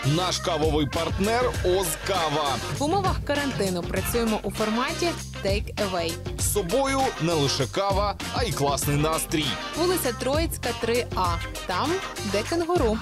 Наш кавовий партнер ОЗ Кава. В умовах карантину працюємо у форматі Take Away. З собою не лише кава, а й класний настрій. Вулиця Троїцька, 3А. Там, де кенгуру.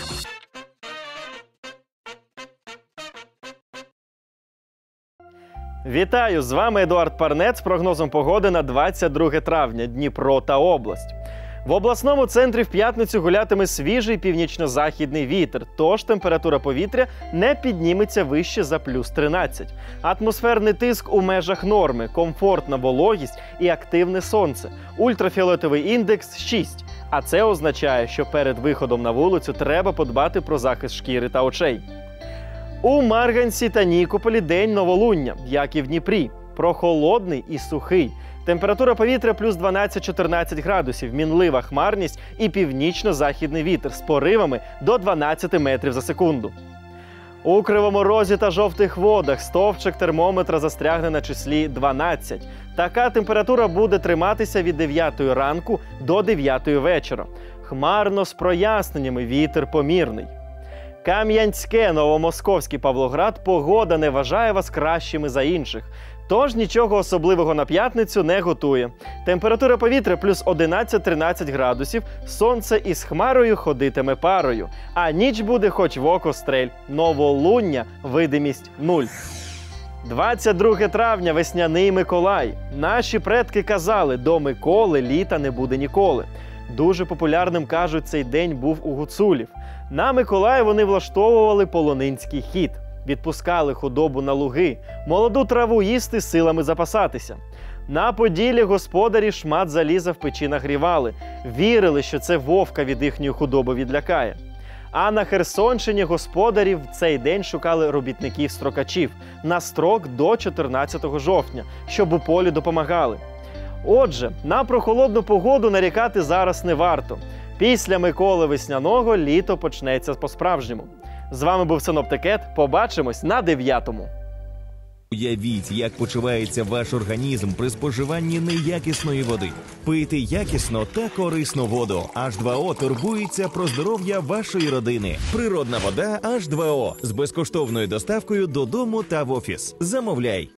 Вітаю! З вами Едуард Парнець з прогнозом погоди на 22 травня, Дніпро та область. В обласному центрі в п'ятницю гулятиме свіжий північно-західний вітер, тож температура повітря не підніметься вище за плюс 13. Атмосферний тиск у межах норми, комфортна вологість і активне сонце. Ультрафіолетовий індекс 6. А це означає, що перед виходом на вулицю треба подбати про захист шкіри та очей. У Марганці та Нікополі день новолуння, як і в Дніпрі. Прохолодний і сухий. Температура повітря плюс 12-14 градусів, мінлива хмарність і північно-західний вітер з поривами до 12 метрів за секунду. У Кривому Розі та Жовтих Водах стовпчик термометра застрягне на числі 12. Така температура буде триматися від 9 ранку до 9 вечора. Хмарно з проясненнями, вітер помірний. Кам'янське, Новомосковський, Павлоград, погода не вважає вас кращими за інших. Тож нічого особливого на п'ятницю не готує. Температура повітря плюс 11-13 градусів, сонце із хмарою ходитиме парою. А ніч буде хоч в око стрель. Новолуння, видимість 0. 22 травня, весняний Миколай. Наші предки казали, до Миколи літа не буде ніколи. Дуже популярним, кажуть, цей день був у гуцулів. На Миколая вони влаштовували полонинський хід. Відпускали худобу на луги, молоду траву їсти, силами запасатися. На Поділлі господарі шмат заліза в печі нагрівали. Вірили, що це вовка від їхньої худоби відлякає. А на Херсонщині господарі в цей день шукали робітників-строкачів на строк до 14 жовтня, щоб у полі допомагали. Отже, на прохолодну погоду нарікати зараз не варто. Після Миколи Весняного літо почнеться по-справжньому. З вами був синоптик Ед. Побачимось на 9-му. Уявіть, як почувається ваш організм при споживанні неякісної води. Пийте якісно та корисну воду. H2O турбується про здоров'я вашої родини. Природна вода H2O з безкоштовною доставкою додому та в офіс. Замовляй.